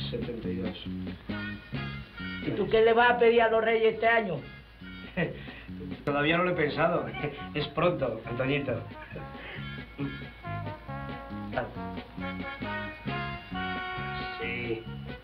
72. ¿Y tú qué le vas a pedir a los reyes este año? Todavía no lo he pensado. Es pronto, Antoñito. Sí.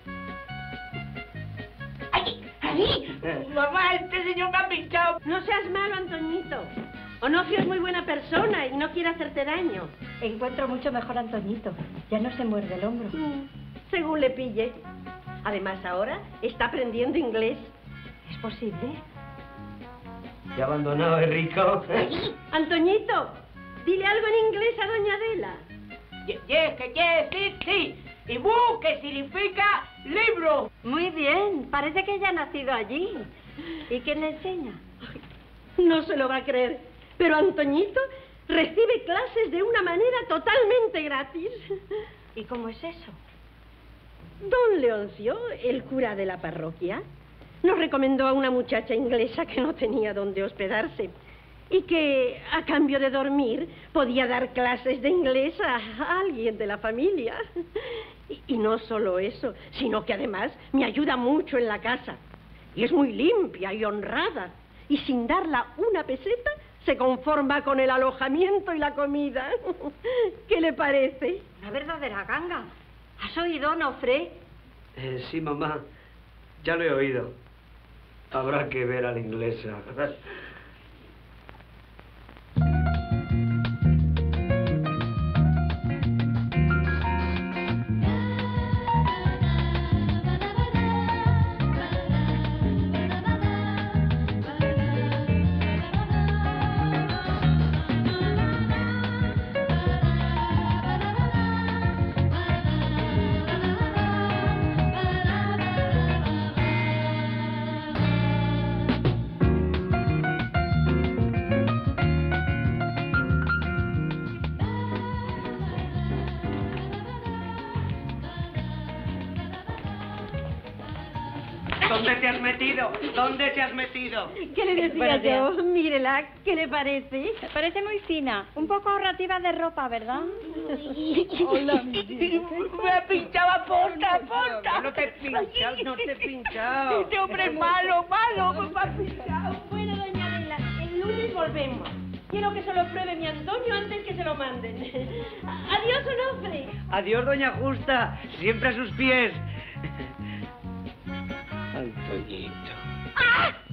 ¡Ay! Mamá, este señor me ha pinchado. No seas malo, Antoñito. Onofrio es muy buena persona y no quiere hacerte daño. Encuentro mucho mejor a Antoñito. Ya no se muerde el hombro. Según le pille. Además, ahora está aprendiendo inglés. ¿Es posible? ¿Te ha abandonado, Rico? Antoñito, dile algo en inglés a doña Adela. Yes, que quiere decir sí. Y bu, que significa libro. Muy bien. Parece que ella ha nacido allí. ¿Y quién le enseña? No se lo va a creer, pero Antoñito recibe clases de una manera totalmente gratis. ¿Y cómo es eso? Don Leoncio, el cura de la parroquia, nos recomendó a una muchacha inglesa que no tenía dónde hospedarse y que, a cambio de dormir, podía dar clases de inglés a alguien de la familia. Y no solo eso, sino que además me ayuda mucho en la casa. Y es muy limpia y honrada. Y sin darla una peseta, se conforma con el alojamiento y la comida. ¿Qué le parece? Una verdadera ganga. ¿Has oído, Onofre? Sí, mamá. Ya lo he oído. Habrá que ver a la inglesa. ¿Dónde te has metido? ¿Dónde te has metido? ¿Qué le decía yo? Mírela, ¿qué le parece? Parece muy fina. Un poco ahorrativa de ropa, ¿verdad? Hola, me ha pinchado a posta. No te he pinchado, no te he pinchado. Este hombre es malo, me ha pinchado. Bueno, doña Adela, el lunes volvemos. Quiero que se lo pruebe mi Antonio antes que se lo manden. Adiós, Onofre. Adiós, doña Justa. Siempre a sus pies. Antoñito. ¡Ah!